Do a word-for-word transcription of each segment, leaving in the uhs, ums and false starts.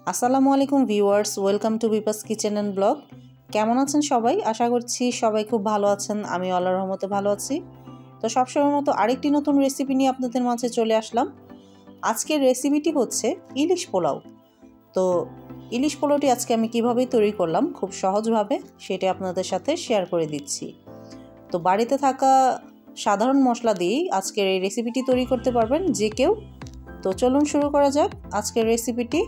আসসালামু আলাইকুম viewers, welcome to বিপাস কিচেন অ্যান্ড ব্লগ। কেমন আছেন সবাই? আশা করছি সবাই খুব ভালো আছেন। আমি আল্লাহর রহমতে ভালো আছি। তো সবসময়ের মতো আরেকটি নতুন রেসিপি নিয়ে আপনাদের মাঝে চলে আসলাম। আজকের রেসিপিটি হচ্ছে ইলিশ পোলাও। তো ইলিশ পোলাওটি আজকে আমি কিভাবে তৈরি করলাম খুব সহজভাবে সেটা আপনাদের সাথে শেয়ার করে দিচ্ছি। তো বাড়িতে থাকা সাধারণ মশলা দিয়েই আজকের এই রেসিপিটি তৈরি করতে পারবেন যে কেউ। তো চলুন শুরু করা যাক আজকের রেসিপিটি।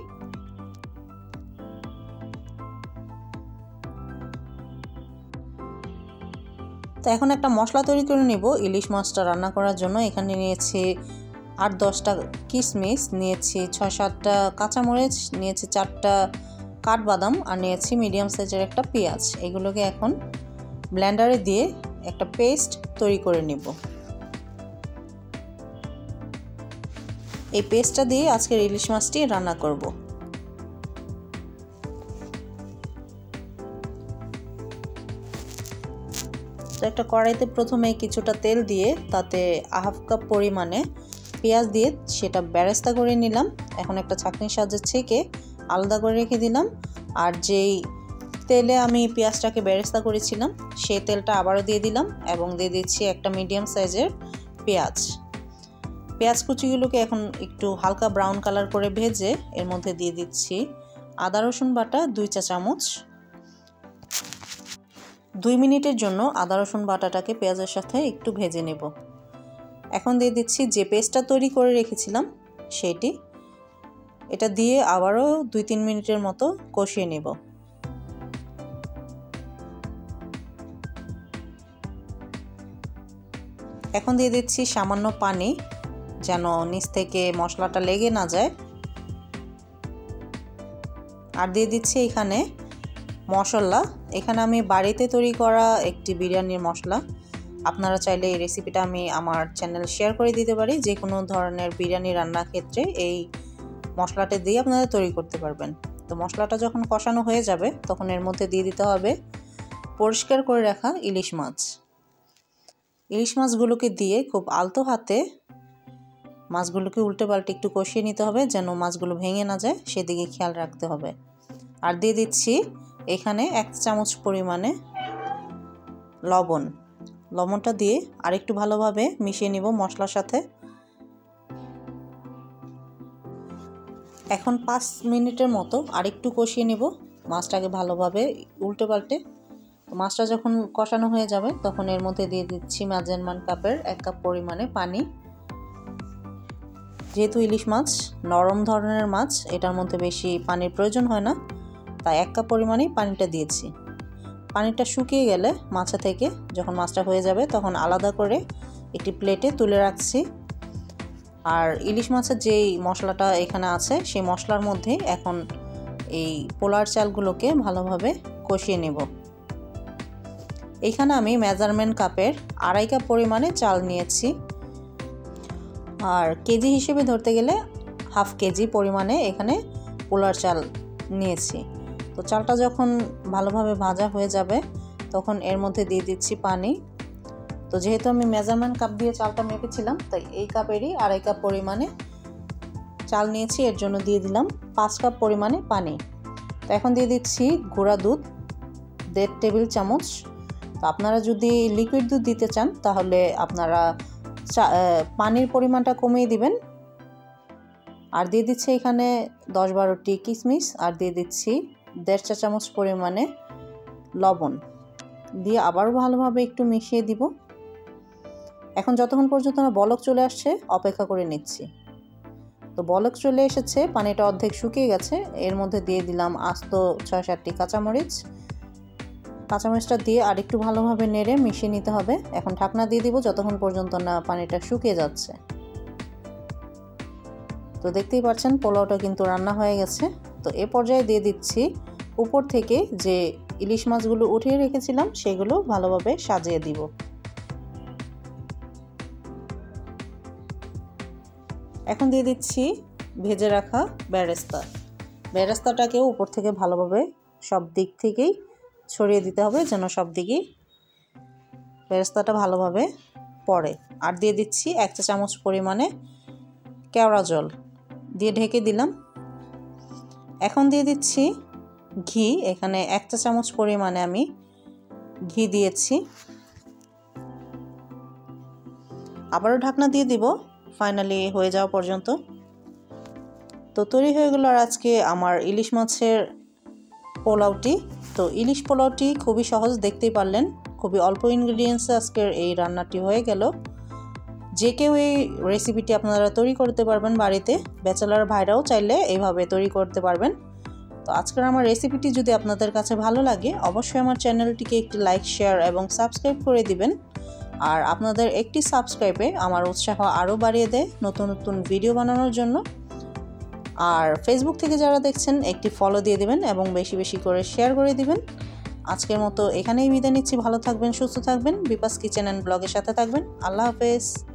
তো এখন একটা মশলা তৈরি করে নেব ইলিশ মাছটা রান্না করার জন্য। এখানে নিয়েছি আট দশটা কিশমিশ, নিয়েছি ছয় সাতটা কাঁচামরিচ, নিয়েছি চারটা কাঠবাদাম আর নিয়েছি মিডিয়াম সাইজের একটা পেঁয়াজ। এগুলোকে এখন ব্লেন্ডারে দিয়ে একটা পেস্ট তৈরি করে নেব। এই পেস্টটা দিয়ে আজকের ইলিশ মাছটি রান্না করব। তো একটা কড়াইতে প্রথমে কিছুটা তেল দিয়ে তাতে হাফ কাপ পরিমাণে পেঁয়াজ দিয়ে সেটা বেরেস্তা করে নিলাম। এখন একটা ছাঁকনির সাহায্যে ছেঁকে আলাদা করে রেখে দিলাম। আর যেই তেলে আমি পেঁয়াজটাকে বেরেস্তা করেছিলাম সেই তেলটা আবারও দিয়ে দিলাম এবং দিয়ে দিচ্ছি একটা মিডিয়াম সাইজের পেঁয়াজ। পেঁয়াজ কুচিগুলোকে এখন একটু হালকা ব্রাউন কালার করে ভেজে এর মধ্যে দিয়ে দিচ্ছি আদা রসুন বাটা দুই চা চামচ। দুই মিনিটের জন্য আদা রসুন বাটাটাকে পেঁয়াজের সাথে একটু ভেজে নেব। এখন দিয়ে দিচ্ছি যে পেস্টটা তৈরি করে রেখেছিলাম সেটি, এটা দিয়ে আবারও দুই তিন মিনিটের মতো কষিয়ে নেব। এখন দিয়ে দিচ্ছি সামান্য পানি যেন নিচ থেকে মশলাটা লেগে না যায়। আর দিয়ে দিচ্ছি এখানে মশলা। এখানে আমি বাড়িতে তৈরি করা একটি বিরিয়ানির মশলা। আপনারা চাইলে এই রেসিপিটা আমি আমার চ্যানেল শেয়ার করে দিতে পারি। যে কোনো ধরনের বিরিয়ানি রান্নার ক্ষেত্রে এই মশলাটা দিয়ে আপনারা তৈরি করতে পারবেন। তো মশলাটা যখন কষানো হয়ে যাবে তখন এর মধ্যে দিয়ে দিতে হবে পরিষ্কার করে রাখা ইলিশ মাছ। ইলিশ মাছগুলোকে দিয়ে খুব আলতো হাতে মাছগুলোকে উল্টে পাল্টে একটু কষিয়ে নিতে হবে যেন মাছগুলো ভেঙে না যায়, সেদিকে খেয়াল রাখতে হবে। আর দিয়ে দিচ্ছি এখানে এক চামচ পরিমাণে লবণ। লবণটা দিয়ে আরেকটু ভালোভাবে মিশিয়ে নিব মশলার সাথে। এখন পাঁচ মিনিটের মতো আরেকটু কষিয়ে নিব মাছটাকে ভালোভাবে উল্টে পাল্টে। মাছটা যখন কষানো হয়ে যাবে তখন এর মধ্যে দিয়ে দিচ্ছি মেজারমেন্ট কাপের এক কাপ পরিমাণে পানি। যেহেতু ইলিশ মাছ নরম ধরনের মাছ, এটার মধ্যে বেশি পানির প্রয়োজন হয় না, তাই এক কাপ পরিমাণেই পানিটা দিয়েছি। পানিটা শুকিয়ে গেলে মাছা থেকে যখন মাছটা হয়ে যাবে তখন আলাদা করে একটি প্লেটে তুলে রাখছি। আর ইলিশ মাছের যেই মশলাটা এখানে আছে সেই মশলার মধ্যে এখন এই পোলার চালগুলোকে ভালোভাবে কষিয়ে নেব। এইখানে আমি মেজারমেন্ট কাপের আড়াই কাপ পরিমাণে চাল নিয়েছি। আর কেজি হিসেবে ধরতে গেলে হাফ কেজি পরিমাণে এখানে পোলার চাল নিয়েছি। তো চালটা যখন ভালোভাবে ভাজা হয়ে যাবে তখন এর মধ্যে দিয়ে দিচ্ছি পানি। তো যেহেতু আমি মেজারমেন্ট কাপ দিয়ে চালটা মেপেছিলাম তাই এই কাপেরই আড়াই কাপ পরিমাণে চাল নিয়েছি, এর জন্য দিয়ে দিলাম পাঁচ কাপ পরিমাণে পানি। তো এখন দিয়ে দিচ্ছি গুঁড়া দুধ দেড় টেবিল চামচ। তো আপনারা যদি লিকুইড দুধ দিতে চান তাহলে আপনারা পানির পরিমাণটা কমিয়ে দিবেন। আর দিয়ে দিচ্ছি এখানে দশ বারোটি কিশমিশ আর দিয়ে দিচ্ছি দেড় চা চামচ পরিমাণে লবণ দিয়ে আবারও ভালোভাবে একটু মিশিয়ে দিব। এখন যতক্ষণ পর্যন্ত না বলক চলে আসছে অপেক্ষা করে নিচ্ছি। তো বলক চলে এসেছে, পানিটা অর্ধেক শুকিয়ে গেছে। এর মধ্যে দিয়ে দিলাম আস্ত ছয় সাতটি কাঁচামরিচ। কাঁচামরিচটা দিয়ে আর একটু ভালোভাবে নেড়ে মিশিয়ে নিতে হবে। এখন ঢাকনা দিয়ে দিব যতক্ষণ পর্যন্ত না পানিটা শুকিয়ে যাচ্ছে। তো দেখতেই পাচ্ছেন পোলাওটা কিন্তু রান্না হয়ে গেছে। তো এ পর্যায়ে দিয়ে দিচ্ছি উপর থেকে যে ইলিশ মাছগুলো উঠিয়ে রেখেছিলাম সেগুলো ভালোভাবে সাজিয়ে দিব। এখন দিয়ে দিচ্ছি ভেজে রাখা বেরেস্তা। বেরেস্তাটাকেও উপর থেকে ভালোভাবে সব দিক থেকেই ছড়িয়ে দিতে হবে যেন সব দিকেই বেরেস্তাটা ভালোভাবে পড়ে। আর দিয়ে দিচ্ছি এক চা চামচ পরিমাণে কেওড়া জল দিয়ে ঢেকে দিলাম। এখন দিয়ে দিচ্ছি ঘি। এখানে এক চা চামচ পরিমাণে আমি ঘি দিয়েছি। আবারও ঢাকনা দিয়ে দিব ফাইনালি হয়ে যাওয়া পর্যন্ত। তো তৈরি হয়ে গেল আর আজকে আমার ইলিশ মাছের পোলাওটি। তো ইলিশ পোলাওটি খুবই সহজ, দেখতেই পারলেন, খুবই অল্প ইনগ্রেডিয়েন্টসে আজকের এই রান্নাটি হয়ে গেল। যে কেউ এই রেসিপিটি আপনারা তৈরি করতে পারবেন বাড়িতে, ব্যাচেলার ভাইরাও চাইলে এইভাবে তৈরি করতে পারবেন। তো আজকের আমার রেসিপিটি যদি আপনাদের কাছে ভালো লাগে অবশ্যই আমার চ্যানেলটিকে একটি লাইক, শেয়ার এবং সাবস্ক্রাইব করে দিবেন। আর আপনাদের একটি সাবস্ক্রাইবে আমার উৎসাহ আরও বাড়িয়ে দেয় নতুন নতুন ভিডিও বানানোর জন্য। আর ফেসবুক থেকে যারা দেখছেন একটি ফলো দিয়ে দিবেন এবং বেশি বেশি করে শেয়ার করে দিবেন। আজকের মতো এখানেই বিদায় নিচ্ছি। ভালো থাকবেন, সুস্থ থাকবেন, বিপাস কিচেন অ্যান্ড ব্লগের সাথে থাকবেন। আল্লাহ হাফেজ।